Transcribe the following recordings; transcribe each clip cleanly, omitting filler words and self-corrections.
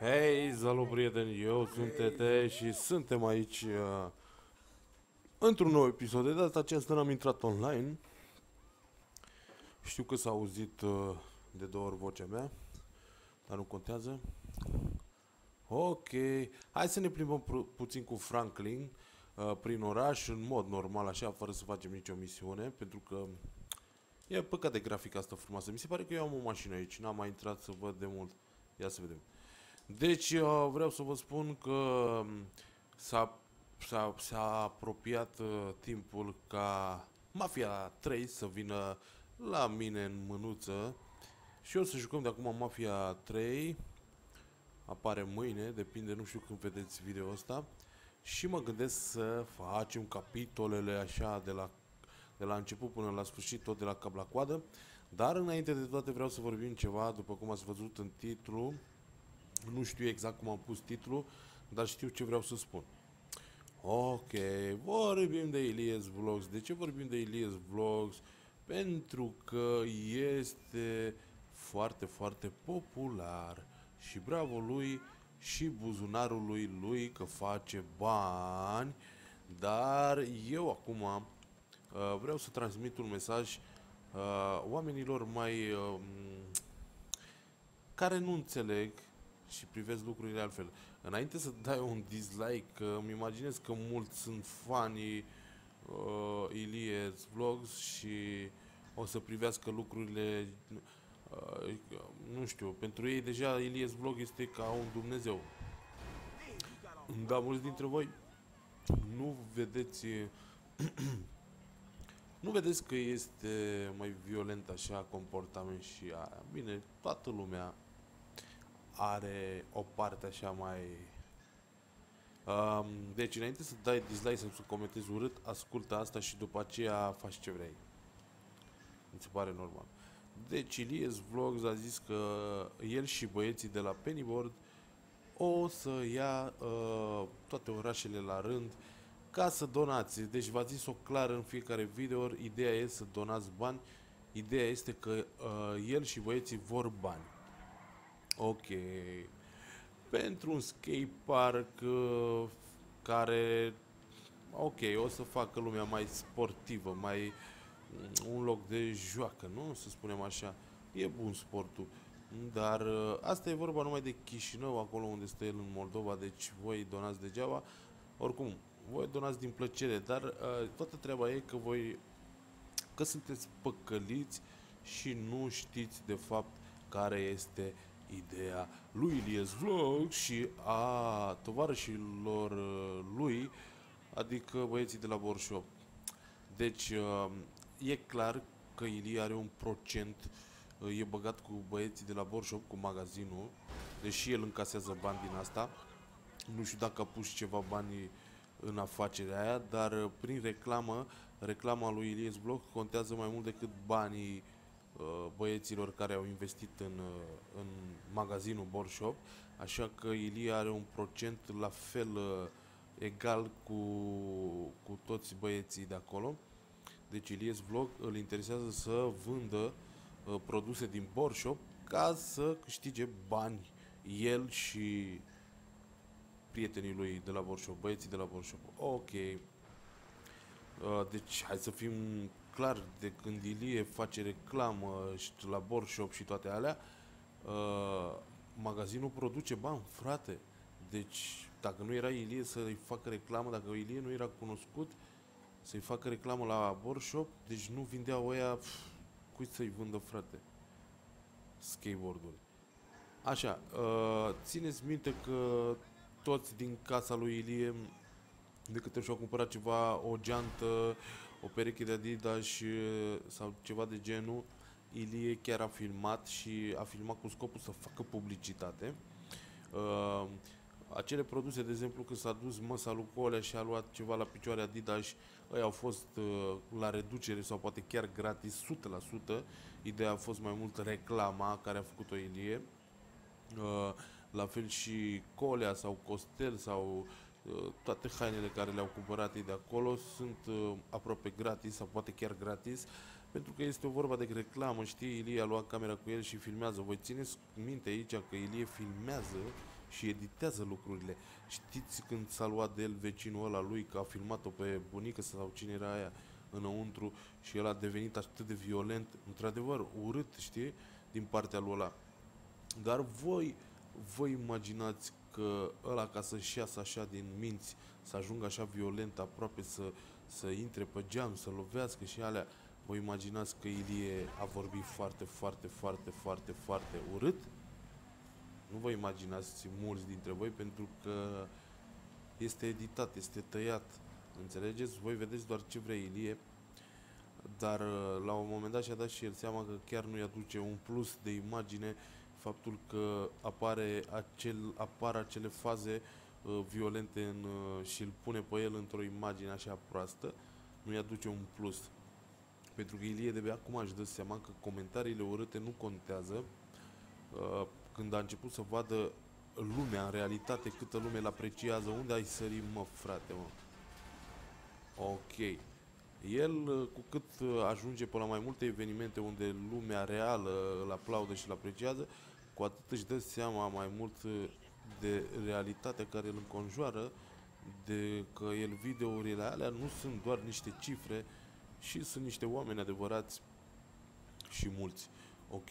Hei, salut prieteni, eu sunt Tete și suntem aici într-un nou episod. De data aceasta n-am intrat online. Știu că s-a auzit de două ori vocea mea, dar nu contează. Ok, hai să ne plimbăm puțin cu Franklin prin oraș, în mod normal, așa, fără să facem nicio misiune, pentru că e păcat de grafica asta frumoasă. Mi se pare că eu am o mașină aici, n-am mai intrat să văd de mult. Ia să vedem. Deci vreau să vă spun că s-a apropiat timpul ca Mafia 3 să vină la mine în mânuță și o să jucăm de acum Mafia 3. Apare mâine, depinde, nu știu când vedeți video ăsta. Și mă gândesc să facem capitolele așa de la început până la sfârșit, tot de la cap la coadă. Dar înainte de toate vreau să vorbim ceva, după cum ați văzut în titlu. Nu știu exact cum am pus titlul, dar știu ce vreau să spun. Ok, vorbim de Ilias Vlogs. De ce vorbim de Ilias Vlogs? Pentru că este foarte, foarte popular și bravo lui și buzunarul lui că face bani. Dar eu acum vreau să transmit un mesaj oamenilor mai care nu înțeleg și privesc lucrurile altfel. Înainte să dai un dislike, că îmi imaginez că mulți sunt fanii Ilias Vlogs și o să privească lucrurile, nu știu, pentru ei deja Ilias Vlog este ca un Dumnezeu. Dar mulți dintre voi nu vedeți nu vedeți că este mai violent așa comportament și aia. Bine, toată lumea are o parte așa mai... deci, înainte să dai dislike sau să comentezi urât, ascultă asta și după aceea faci ce vrei. Mi se pare normal. Deci, Ilias Vlogs a zis că el și băieții de la Pennyboard o să ia toate orașele la rând ca să donați. Deci v-a zis-o clar în fiecare video, ideea e să donați bani. Ideea este că el și băieții vor bani. Ok. Pentru un skatepark care, ok, o să facă lumea mai sportivă, mai un loc de joacă, nu? Să spunem așa. E bun sportul. Dar asta e vorba numai de Chișinău, acolo unde stă el în Moldova, deci voi donați degeaba. Oricum, voi donați din plăcere, dar toată treaba e că voi, că sunteți păcăliți și nu știți de fapt care este ideea lui Ilias Vlog și a tovarășilor lui, adică băieții de la Borshop. Deci e clar că Ilie are un procent, e băgat cu băieții de la Borshop, cu magazinul, deși el încasează bani din asta. Nu știu dacă a pus ceva bani în afacerea aia, dar prin reclama lui Ilias Vlog contează mai mult decât banii băieților care au investit în magazinul Borshop, așa că Ilie are un procent la fel egal cu toți băieții de acolo. Deci Ilias Vlog îl interesează să vândă produse din Borshop ca să câștige bani el și prietenii lui de la Borshop, băieții de la Borshop. Ok. Deci hai să fim clar, de când Ilie face reclamă la Borshop și toate alea, magazinul produce bani, frate. Deci dacă nu era Ilie să-i facă reclamă, dacă Ilie nu era cunoscut să-i facă reclamă la Borshop, deci nu vindeau ăia, cui să-i vândă, frate, skateboard-uri. Așa, țineți minte că toți din casa lui Ilie, de câte ori și-au cumpărat ceva, o geantă, o pereche de Adidas sau ceva de genul, Ilie chiar a filmat și a filmat cu scopul să facă publicitate. Acele produse, de exemplu, când s-a dus măsa lui Colea și a luat ceva la picioare Adidas, ei au fost la reducere sau poate chiar gratis, 100%. Ideea a fost mai mult reclama care a făcut-o Ilie. La fel și Colea sau Costel sau toate hainele care le-au cumpărat ei de acolo sunt aproape gratis sau poate chiar gratis, pentru că este o vorba de reclamă, știi, Ilie a luat camera cu el și filmează. Voi țineți minte aici că Ilie filmează și editează lucrurile. Știți când s-a luat de el vecinul ăla lui, că a filmat-o pe bunică sau cine era aia înăuntru și el a devenit atât de violent, într-adevăr urât, știi, din partea lui ăla. Dar voi imaginați că ăla, ca să-și iasă așa din minți, să ajungă așa violent, aproape să intre pe geam, să lovească și alea, vă imaginați că Ilie a vorbit foarte, foarte, foarte, foarte, foarte urât? Nu vă imaginați mulți dintre voi, pentru că este editat, este tăiat. Înțelegeți? Voi vedeți doar ce vrea Ilie, dar la un moment dat și-a dat și el seama că chiar nu-i aduce un plus de imagine faptul că apar acele faze violente și îl pune pe el într-o imagine așa proastă, nu-i aduce un plus. Pentru că Ilie de acum își dă seama că comentariile urâte nu contează. Când a început să vadă lumea în realitate, câtă lume îl apreciază, unde ai sărit, mă, frate, mă? Ok. El, cu cât ajunge pe la mai multe evenimente unde lumea reală îl aplaudă și îl apreciază, cu atât își dă seama mai mult de realitatea care îl înconjoară, de că el videourile alea nu sunt doar niște cifre, și sunt niște oameni adevărați și mulți. Ok.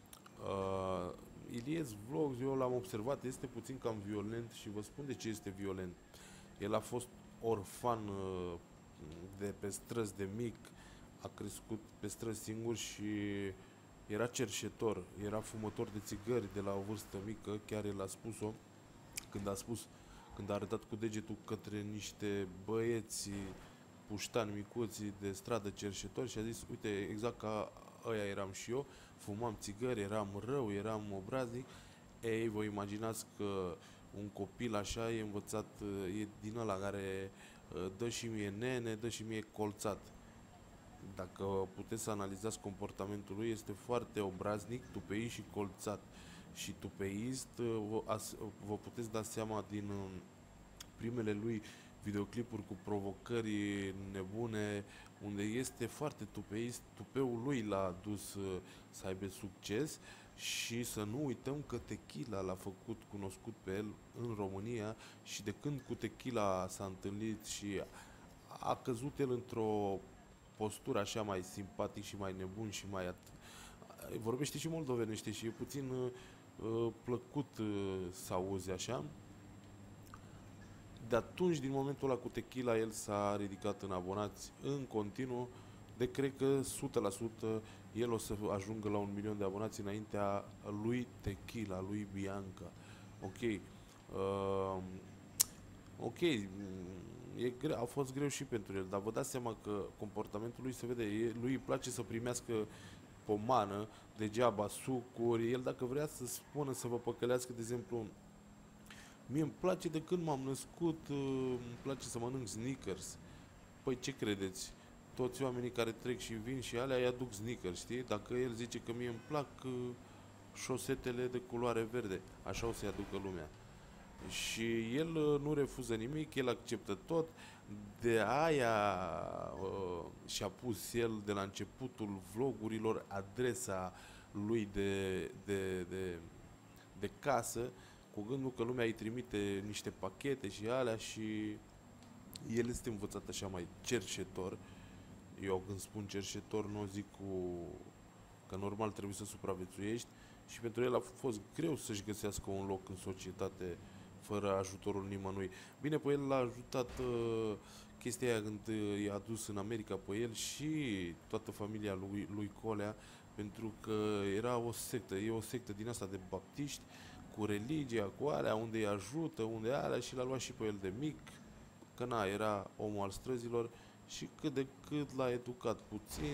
Ilies Vlogs, eu l-am observat, este puțin cam violent și vă spun de ce este violent. El a fost orfan de pe străzi de mic, a crescut pe străzi singur și era cerșetor, era fumător de țigări de la o vârstă mică, chiar el a spus-o când a arătat cu degetul către niște băieți puștani micuți de stradă cerșetori și a zis, uite, exact ca ăia eram și eu, fumam țigări, eram rău, eram obraznic. Ei, vă imaginați că un copil așa e învățat, e din ăla care dă și mie nene, dă și mie colțat. Dacă puteți să analizați comportamentul lui, este foarte obraznic, tupeist și colțat. Și tupeist, vă puteți da seama din primele lui videoclipuri cu provocări nebune, unde este foarte tupeist, tupeul lui l-a dus să aibă succes. Și să nu uităm că Tequila l-a făcut cunoscut pe el în România și de când cu Tequila s-a întâlnit și a căzut el într-o postură așa mai simpatic și mai nebun și mai vorbește și moldovenește și e puțin plăcut să auzi așa. De atunci, din momentul ăla cu Tequila, el s-a ridicat în abonați în continuu, de cred că 100% el o să ajungă la 1.000.000 de abonați înaintea lui Tequila, lui Bianca. Ok. Ok, a fost greu și pentru el, dar vă dați seama că comportamentul lui se vede, lui îi place să primească pomană, degeaba sucuri, el dacă vrea să spună, să vă păcălească, de exemplu, mie îmi place de când m-am născut, îmi place să mănânc Snickers. Păi ce credeți? Toți oamenii care trec și vin și alea îi aduc Snickers, știi? Dacă el zice că mie îmi plac șosetele de culoare verde, așa o să-i aducă lumea. Și el nu refuză nimic, el acceptă tot. De aia și-a pus el de la începutul vlogurilor adresa lui de casă, cu gândul că lumea îi trimite niște pachete și alea și el este învățat așa mai cerșetor. Eu când spun cerșetor nu o zic că normal trebuie să supraviețuiești și pentru el a fost greu să-și găsească un loc în societate fără ajutorul nimănui. Bine, pe el l-a ajutat chestia aia când i-a adus în America pe el și toată familia lui Colea, pentru că era o sectă, e o sectă din asta de baptiști, cu religia, cu alea, unde îi ajută, unde alea, și l-a luat și pe el de mic, că na, era omul al străzilor și cât de cât l-a educat puțin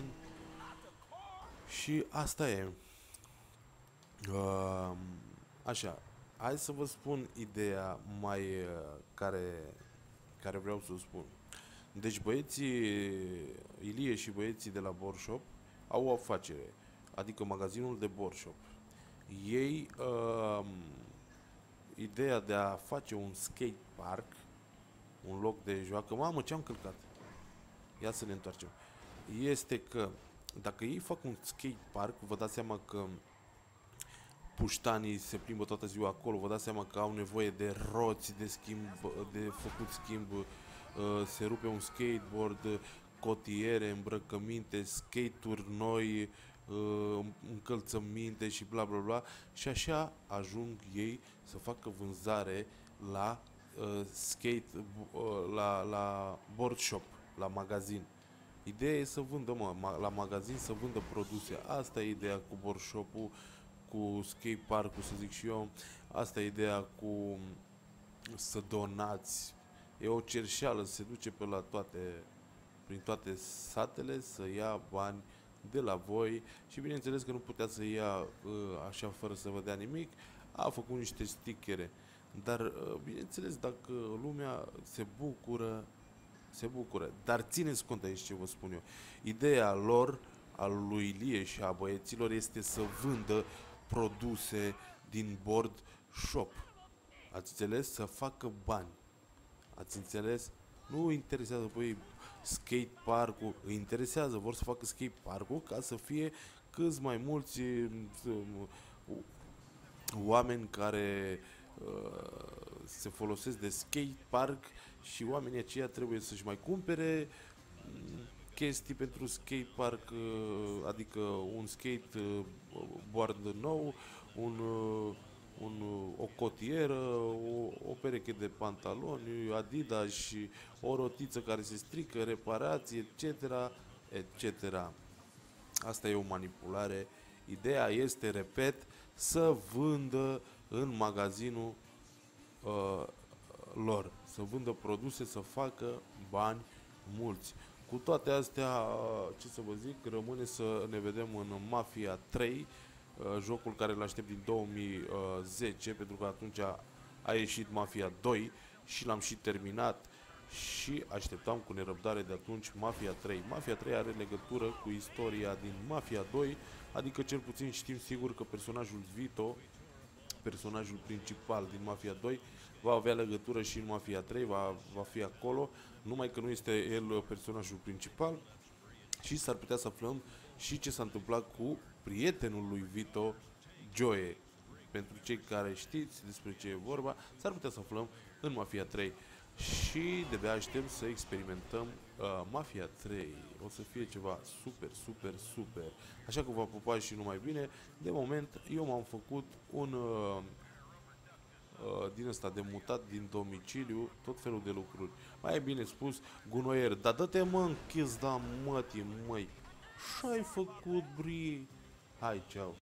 și asta e. Așa, hai să vă spun ideea mai care vreau să o spun. Deci băieții Ilie și băieții de la Borshop au o afacere, adică magazinul de Borshop. Ei ideea de a face un skate park, un loc de joacă, mamă, ce-am călcat? Ia să ne întoarcem. Este că dacă ei fac un skate park, vă dați seama că puștanii se plimbă toată ziua acolo, vă dați seama că au nevoie de roți, de schimb, de făcut schimb, se rupe un skateboard, cotiere, îmbrăcăminte, skate-uri noi, încălțăminte și bla bla bla, și așa ajung ei să facă vânzare la la board shop, la magazin. Ideea e să vândă, la magazin să vândă produse. Asta e ideea cu board shop-ul, cu skate park-ul, să zic și eu. Asta e ideea cu să donați. E o cerșeală, se duce pe la prin toate satele să ia bani de la voi și bineînțeles că nu putea să ia așa fără să vă dea nimic, a făcut niște stickere. Dar bineînțeles, dacă lumea se bucură. Dar țineți cont aici ce vă spun eu. Ideea lor, al lui Ilie și a băieților, este să vândă produse din board shop. Ați înțeles? Să facă bani. Ați înțeles? Nu interesează pe ei skate park-ul, îi interesează, vor să facă skate park-ul ca să fie câți mai mulți oameni care se folosesc de skate park și oamenii aceia trebuie să-și mai cumpere chestii pentru skate park, adică un skate board nou, o cotieră, o pereche de pantaloni, Adidas și o rotiță care se strică, reparații, etc., etc. Asta e o manipulare. Ideea este, repet, să vândă în magazinul lor, să vândă produse, să facă bani mulți. Cu toate astea, ce să vă zic, rămâne să ne vedem în Mafia 3, jocul care îl aștept din 2010, pentru că atunci a ieșit Mafia 2 și l-am și terminat și așteptam cu nerăbdare de atunci Mafia 3. Mafia 3 are legătură cu istoria din Mafia 2, adică cel puțin știm sigur că personajul Vito, personajul principal din Mafia 2, va avea legătură și în Mafia 3, va fi acolo, numai că nu este el personajul principal și s-ar putea să aflăm și ce s-a întâmplat cu prietenul lui Vito, Joe. Pentru cei care știți despre ce e vorba, s-ar putea să aflăm în Mafia 3. Și de-abia aștept să experimentăm Mafia 3. O să fie ceva super, super, super. Așa că vă pupați și numai bine. De moment, eu m-am făcut un din ăsta de mutat din domiciliu, tot felul de lucruri. Mai e bine spus, gunoier. Dar dă-te mă închis, da mătii, măi. Ce-ai făcut, brie? Hai, ceau.